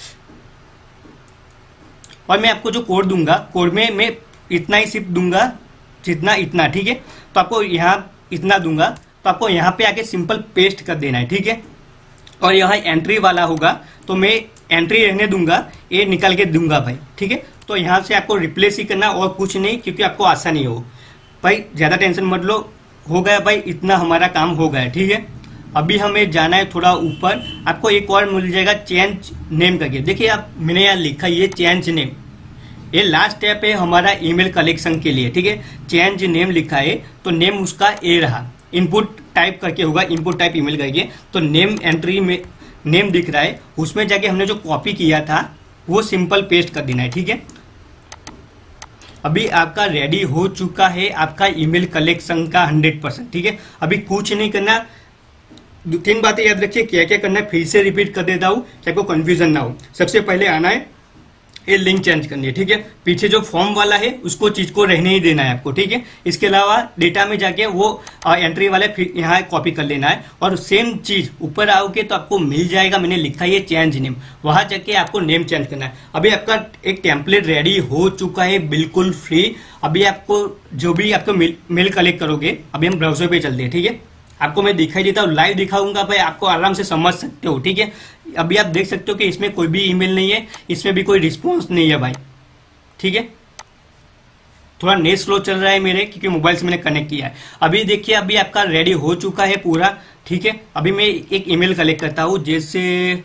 और मैं आपको जो कोड दूंगा, कोड में मैं इतना ही सिर्फ दूंगा जितना इतना। ठीक है, तो आपको यहाँ इतना दूंगा, तो आपको यहाँ पे आके सिंपल पेस्ट कर देना है। ठीक है, और यहाँ एंट्री वाला होगा तो मैं एंट्री रहने दूंगा, ये निकाल के दूंगा भाई। ठीक है, तो यहाँ से आपको रिप्लेस ही करना और कुछ नहीं, क्योंकि आपको आसानी हो भाई, ज्यादा टेंशन मत लो। हो गया भाई, इतना हमारा काम हो गया। ठीक है, अभी हमें जाना है थोड़ा ऊपर, आपको एक और मिल जाएगा चेंज नेम करके। देखिए आप, मैंने यहाँ लिखा ये चेंज नेम, ये लास्ट स्टेप है हमारा ईमेल कलेक्शन के लिए। ठीक है, चेंज नेम लिखा है तो नेम उसका ए रहा, इनपुट टाइप करके होगा, इनपुट टाइप ईमेल करके। तो नेम एंट्री में नेम दिख रहा है, उसमें जाके हमने जो कॉपी किया था वो सिंपल पेस्ट कर देना है। ठीक है, अभी आपका रेडी हो चुका है आपका ईमेल कलेक्शन का 100%। ठीक है, अभी कुछ नहीं करना, 3 बातें याद रखिए क्या क्या करना है, फिर से रिपीट कर देता हूँ कि आपको कंफ्यूजन ना हो। सबसे पहले आना है, ये लिंक चेंज करनी है। ठीक है, पीछे जो फॉर्म वाला है उसको चीज को रहने ही देना है आपको। ठीक है, इसके अलावा डेटा में जाके वो एंट्री वाले फिर यहाँ कॉपी कर लेना है, और सेम चीज ऊपर आओगे तो आपको मिल जाएगा, मैंने लिखा है चेंज नेम, वहां जाके आपको नेम चेंज करना है। अभी आपका एक टेम्पलेट रेडी हो चुका है, बिल्कुल फ्री। अभी आपको जो भी आपको मेल कलेक्ट करोगे, अभी हम ब्राउजर पे चलते हैं। ठीक है, आपको मैं दिखाई देता हूँ, लाइव दिखाऊंगा भाई, आपको आराम से समझ सकते हो। ठीक है, अभी आप देख सकते हो कि इसमें कोई भी ईमेल नहीं है, इसमें भी कोई रिस्पॉन्स नहीं है भाई। ठीक है, थोड़ा नेट स्लो चल रहा है मेरे, क्योंकि मोबाइल से मैंने कनेक्ट किया है। अभी देखिए, अभी आपका रेडी हो चुका है पूरा। ठीक है, अभी मैं एक ईमेल कलेक्ट करता हूँ, जैसे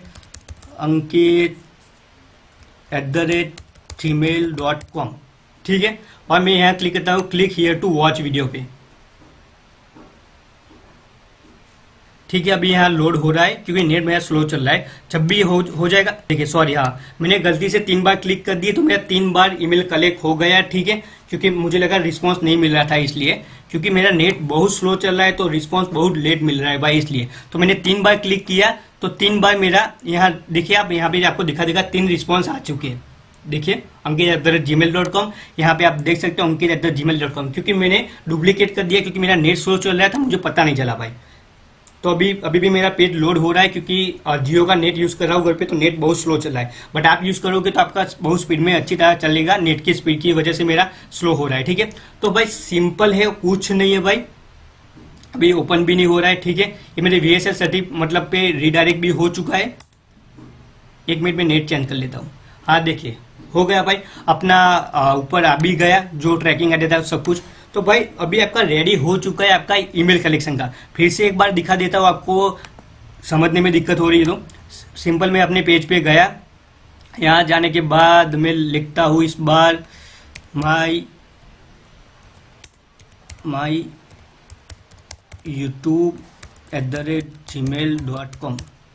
ankit@gmail.com। ठीक है, और मैं यहाँ क्लिक करता हूँ click here to watch video पे। ठीक है, अभी यहाँ लोड हो रहा है क्योंकि नेट मेरा स्लो चल रहा है। जब भी हो जाएगा, देखिए सॉरी, हाँ मैंने गलती से 3 बार क्लिक कर दिए तो मेरा 3 बार ईमेल कलेक्ट हो गया। ठीक है, क्योंकि मुझे लगा रिस्पांस नहीं मिल रहा था, इसलिए क्योंकि मेरा नेट बहुत स्लो चल रहा है तो रिस्पांस बहुत लेट मिल रहा है भाई, इसलिए तो मैंने 3 बार क्लिक किया तो 3 बार मेरा यहाँ देखिए, आप यहाँ पे आपको दिखा देगा 3 रिस्पॉन्स आ चुके हैं। देखिए अंकित@gmail.com, यहाँ पे आप देख सकते हो अंकित@gmail.com, क्योंकि मैंने डुप्लीकेट कर दिया क्योंकि मेरा नेट स्लो चल रहा था, मुझे पता नहीं चला भाई। तो अभी भी मेरा पेज लोड हो रहा है क्योंकि जियो का नेट यूज कर रहा हूँ घर पे, तो नेट बहुत स्लो चल रहा है। बट आप यूज करोगे तो आपका बहुत स्पीड में अच्छी तरह चलेगा, नेट की स्पीड की वजह से मेरा स्लो हो रहा है। ठीक है, तो भाई सिंपल है, कुछ नहीं है भाई। अभी ओपन भी नहीं हो रहा है। ठीक है, ये मेरे VSL सर्टिफिकेट मतलब पे रिडायरेक्ट भी हो चुका है। 1 मिनट में नेट चेंज कर लेता हूँ। हाँ देखिए हो गया भाई, अपना ऊपर आ भी गया, जो ट्रैकिंग आता था सब कुछ। तो भाई अभी आपका रेडी हो चुका है आपका ईमेल कलेक्शन का। फिर से एक बार दिखा देता हूँ, आपको समझने में दिक्कत हो रही है तो सिंपल मैं अपने पेज पे गया, यहाँ जाने के बाद मैं लिखता हूँ इस बार माई youtube@gmail.com।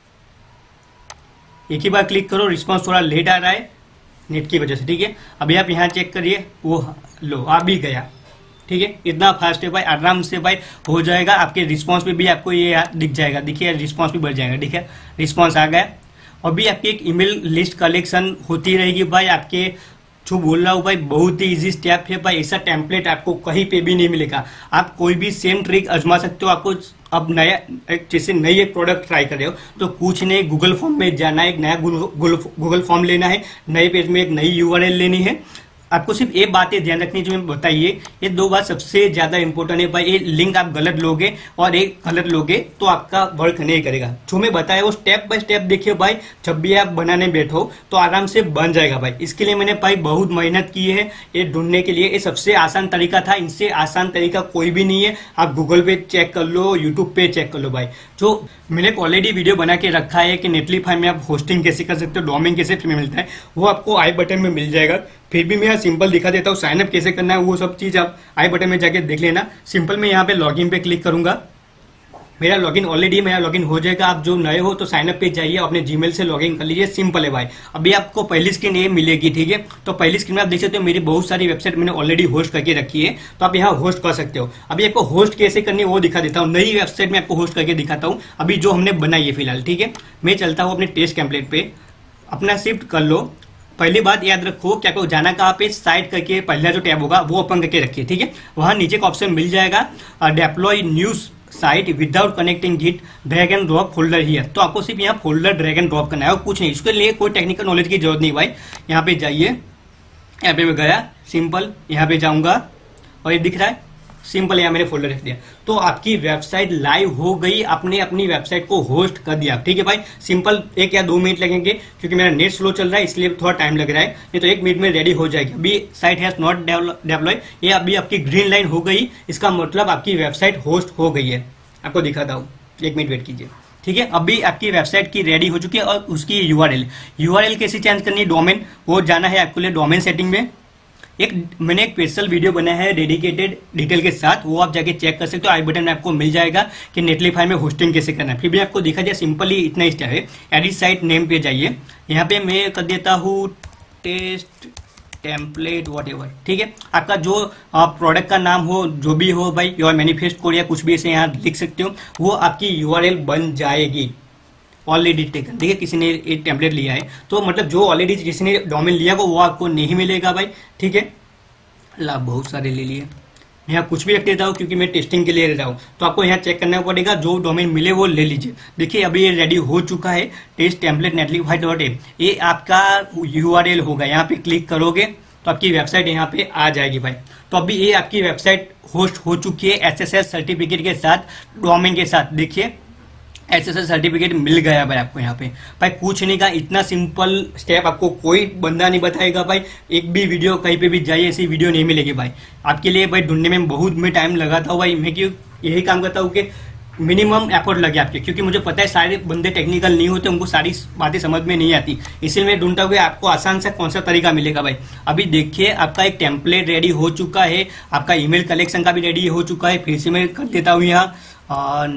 एक ही बार क्लिक करो, रिस्पांस थोड़ा लेट आ रहा है नेट की वजह से। ठीक है, अभी आप यहाँ चेक करिए, वो लो आ भी गया। ठीक है, इतना फास्ट है भाई, आराम से भाई हो जाएगा। आपके रिस्पांस पे भी आपको ये दिख जाएगा, देखिए रिस्पांस भी बढ़ जाएगा। ठीक है, रिस्पांस आ गया। अभी आपकी एक ईमेल लिस्ट कलेक्शन होती रहेगी भाई। आपके जो बोल रहा हूँ भाई बहुत ही इजी स्टेप है भाई। ऐसा टेम्पलेट आपको कहीं पे भी नहीं मिलेगा। आप कोई भी सेम ट्रिक आजमा सकते हो। आपको अब नया जैसे नई एक प्रोडक्ट ट्राई कर रहे हो तो कुछ नहीं, गूगल फॉर्म में जाना है, एक नया गूगल फॉर्म लेना है, नए पेज में एक नई यूआरएल लेनी है। आपको सिर्फ ये बातें ध्यान रखनी जो मैं बताइए, ये दो बात सबसे ज्यादा इंपॉर्टेंट है भाई। ये लिंक आप गलत लोगे और एक गलत लोगे तो आपका वर्क नहीं करेगा। जो मैं बताया वो स्टेप बाय स्टेप देखिए भाई। जब भी आप बनाने बैठो तो आराम से बन जाएगा भाई। इसके लिए मैंने भाई बहुत मेहनत की है ये ढूंढने के लिए। ये सबसे आसान तरीका था, इनसे आसान तरीका कोई भी नहीं है। आप गूगल पे चेक कर लो, यूट्यूब पे चेक कर लो भाई। जो मैंने ऑलरेडी वीडियो बना के रखा है कि नेटलीफाई में आप होस्टिंग कैसे कर सकते हो, डोमेन कैसे फ्री में मिलता है, वो आपको आई बटन में मिल जाएगा। फिर भी मैं यहाँ सिंपल दिखा देता हूँ, साइन अप कैसे करना है वो सब चीज आप आई बटन में जाके देख लेना। सिंपल मैं यहाँ पे लॉगिन पे क्लिक करूंगा। मेरा लॉगिन ऑलरेडी मेरा लॉगिन हो जाएगा। आप जो नए हो तो साइन अप पे जाइए, अपने जीमेल से लॉगिन कर लीजिए। सिंपल है भाई। अभी आपको पहली स्क्रीन ये मिलेगी, ठीक है। तो पहली स्क्रीन में आप देख सकते हो मेरी बहुत सारी वेबसाइट मैंने ऑलरेडी होस्ट करके रखी है, तो आप यहाँ होस्ट कर सकते हो। अभी आपको होस्ट कैसे करनी है वो दिखा देता हूँ। नई वेबसाइट में आपको होस्ट करके दिखाता हूँ अभी जो हमने बनाई है फिलहाल, ठीक है। मैं चलता हूँ अपने टेस्ट टेम्पलेट पे, अपना शिफ्ट कर लो। पहली बात याद रखो कि आपको जाना कहाँ पे, साइड करके पहला जो टैब होगा वो ओपन करके रखिए, ठीक है। वहां नीचे का ऑप्शन मिल जाएगा deploy news site without connecting git drag and drop folder here. तो आपको सिर्फ यहाँ फोल्डर ड्रैग एंड ड्रॉप करना है और कुछ नहीं। इसके लिए कोई टेक्निकल नॉलेज की जरूरत नहीं भाई। यहाँ पे जाइए, यहाँ पे मैं गया, सिंपल यहाँ पे जाऊंगा और ये दिख रहा है, सिंपल यहाँ मैंने फोल्डर रख दिया। तो आपकी वेबसाइट लाइव हो गई, आपने अपनी वेबसाइट को होस्ट कर दिया, ठीक है भाई। सिंपल 1 या 2 मिनट लगेंगे क्योंकि मेरा नेट स्लो चल रहा है इसलिए थोड़ा टाइम लग रहा है, नहीं तो 1 मिनट में रेडी हो जाएगी। अभी साइट हैज नॉट डेवलॉय, ये अभी आपकी ग्रीन लाइन हो गई, इसका मतलब आपकी वेबसाइट होस्ट हो गई है। आपको दिखाता हूँ, 1 मिनट वेट कीजिए, ठीक है। अभी आपकी वेबसाइट की रेडी हो चुकी है और उसकी यूआरएल कैसे चेंज करनी है, डोमेन, वो जाना है आपको लिए डोमेन सेटिंग में। मैंने एक स्पेशल वीडियो बनाया है डेडिकेटेड डिटेल के साथ, वो आप जाके चेक कर सकते हो। आई बटन में आपको मिल जाएगा कि नेटलीफाई में होस्टिंग कैसे करना है। फिर भी आपको दिखा जाए, सिंपली इतना स्टेप है। एडिट साइट नेम पे जाइए, यहाँ पे मैं कर देता हूँ टेस्ट टेम्पलेट वॉटेवर, ठीक है। आपका जो प्रोडक्ट का नाम हो, जो भी हो भाई, योर मैनिफेस्ट कोड या कुछ भी ऐसे यहाँ लिख सकते हो, वो आपकी यूआरएल बन जाएगी। ऑलरेडी टेकन, देखिए किसी ने एक टेम्पलेट लिया है तो मतलब जो ऑलरेडी किसी ने डोमेन लिया वो आपको नहीं मिलेगा भाई, ठीक है। लाभ बहुत सारे ले लिए, यहाँ कुछ भी रख देता हूँ क्योंकि मैं टेस्टिंग के लिए रहा हूँ। तो आपको यहाँ चेक करना पड़ेगा, जो डोमेन मिले वो ले लीजिए। देखिए अभी ये रेडी हो चुका है, टेस्ट टेम्पलेट netlify.in, ये आपका यूआरएल होगा। यहाँ पे क्लिक करोगे तो आपकी वेबसाइट यहाँ पे आ जाएगी भाई। तो अभी ये आपकी वेबसाइट होस्ट हो चुकी है एसएसएल सर्टिफिकेट के साथ, डोमेन के साथ। देखिए एसएसएल सर्टिफिकेट मिल गया भाई आपको यहाँ पे। भाई कुछ नहीं का, इतना सिंपल स्टेप आपको कोई बंदा नहीं बताएगा भाई। एक भी वीडियो कहीं पे भी जाइए ऐसी वीडियो नहीं मिलेगी भाई। आपके लिए भाई ढूंढने में बहुत में टाइम लगाता हूँ भाई। मैं क्यों यही काम करता हूँ कि मिनिमम एफर्ट लगे आपके, क्योंकि मुझे पता है सारे बंदे टेक्निकल नहीं होते, उनको सारी बातें समझ में नहीं आती। इसलिए मैं ढूंढता हूँ कि आपको आसान से कौन सा तरीका मिलेगा भाई। अभी देखिए आपका एक टेम्पलेट रेडी हो चुका है, आपका ईमेल कलेक्शन का भी रेडी हो चुका है। फिर से मैं कर देता हूँ यहाँ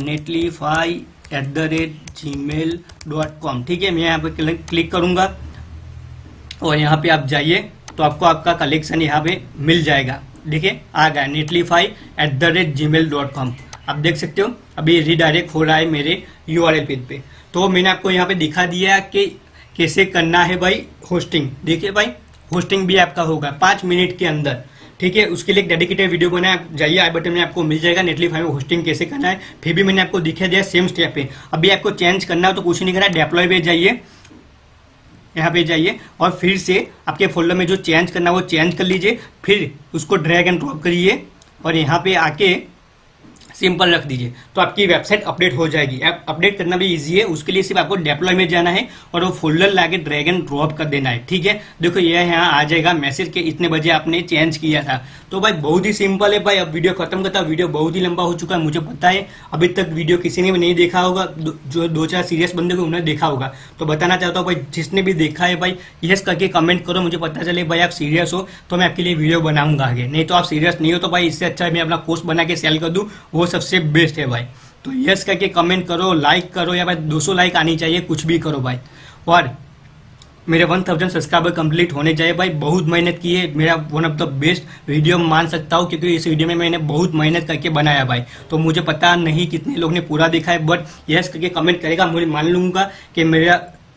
netlify@gmail.com, ठीक है। मैं यहाँ पे क्लिक करूंगा और यहाँ पे आप जाइए तो आपको आपका कलेक्शन यहाँ पे मिल जाएगा। देखिए आ गया netlify@gmail.com। आप देख सकते हो अभी रिडायरेक्ट हो रहा है मेरे यूआरएल पेज पे। तो मैंने आपको यहाँ पे दिखा दिया कि कैसे करना है भाई होस्टिंग। देखिए भाई होस्टिंग भी आपका होगा 5 मिनट के अंदर, ठीक है। उसके लिए एक डेडिकेटेड वीडियो बनाया, जाइए आई बटन में आपको मिल जाएगा नेटलीफाई में होस्टिंग कैसे करना है। फिर भी मैंने आपको दिखा दिया सेम स्टेप पे। अभी आपको चेंज करना हो तो कुछ नहीं करना, डेप्लॉय पे जाइए, यहाँ पे जाइए और फिर से आपके फोल्डर में जो चेंज करना है वो चेंज कर लीजिए। फिर उसको ड्रैग एंड ड्रॉप करिए और यहाँ पे आके सिंपल रख दीजिए तो आपकी वेबसाइट अपडेट हो जाएगी। अपडेट करना भी इजी है, उसके लिए सिर्फ आपको डेप्लॉय में जाना है और वो फोल्डर लाके ड्रैग एंड ड्रॉप कर देना है, ठीक है। देखो ये यहाँ आ जाएगा मैसेज के इतने बजे आपने चेंज किया था। तो भाई बहुत ही सिंपल है भाई। अब वीडियो खत्म करता, वीडियो बहुत ही लंबा हो चुका है, मुझे पता है। अभी तक वीडियो किसी ने भी नहीं देखा होगा, जो 2-4 सीरियस बंदे को उन्होंने देखा होगा। तो बताना चाहता हूँ भाई, जिसने भी देखा है भाई यस करके कमेंट करो, मुझे पता चले भाई आप सीरियस हो तो मैं आपके लिए वीडियो बनाऊंगा आगे। नहीं तो आप सीरियस नहीं हो तो भाई इससे अच्छा मैं अपना कोर्स बना के सेल कर दूं, वो सबसे बेस्ट है भाई। तो यस करके कमेंट करो, लाइक करो, या भाई 200 लाइक आनी चाहिए, कुछ भी करो भाई। और मेरे 1000 सब्सक्राइबर कंप्लीट होने चाहिए भाई। बहुत मेहनत की है, मेरा one of the best video मान सकता हूँ क्योंकि इस वीडियो में मैंने बहुत मेहनत करके बनाया भाई। तो मुझे पता नहीं कितने लोग ने पूरा देखा है, बट यस करके कमेंट करेगा, मुझे मान लूंगा कि मेरा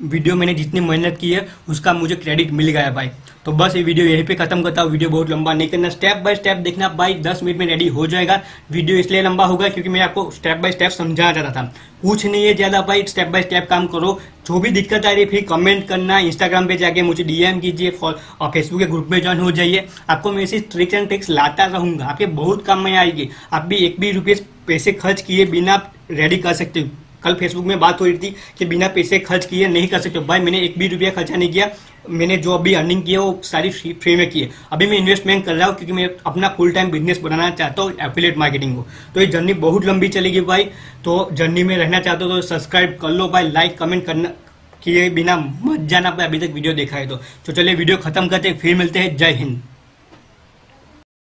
वीडियो मैंने जितनी मेहनत की है उसका मुझे क्रेडिट मिल गया भाई। तो बस ये वीडियो यहीं पे खत्म करता हूँ। वीडियो बहुत लंबा नहीं करना, स्टेप बाय स्टेप देखना भाई। 10 मिनट में रेडी हो जाएगा। वीडियो इसलिए लंबा होगा क्योंकि मैं आपको स्टेप बाय स्टेप समझाना चाहता था। कुछ नहीं है ज्यादा भाई, स्टेप बाय स्टेप काम करो। जो भी दिक्कत आ रही है फिर कमेंट करना, इंस्टाग्राम पे जाके मुझे डीएम कीजिए और फेसबुक के ग्रुप में ज्वाइन हो जाइए। आपको मैं ऐसी ट्रिक्स एंड ट्रिक्स लाता रहूंगा, आपके बहुत काम में आएगी। आप भी एक भी रुपये पैसे खर्च किए बिना रेडी कर सकते हो। कल फेसबुक में बात हो रही थी कि बिना पैसे खर्च किए नहीं कर सकते। भाई मैंने एक भी रुपया खर्चा नहीं किया। मैंने जो अभी अर्निंग की है वो सारी फ्री में की है। अभी मैं इन्वेस्टमेंट कर रहा हूँ क्योंकि मैं अपना फुल टाइम बिजनेस बनाना चाहता हूँ, एफिलिएट मार्केटिंग को। तो ये जर्नी बहुत लंबी चलेगी भाई। तो जर्नी में रहना चाहते हो तो सब्सक्राइब कर लो भाई, लाइक कमेंट करना किए बिना मत जाना भाई अभी तक वीडियो देखा है तो चलिए वीडियो खत्म करते हैं, फिर मिलते हैं। जय हिंद।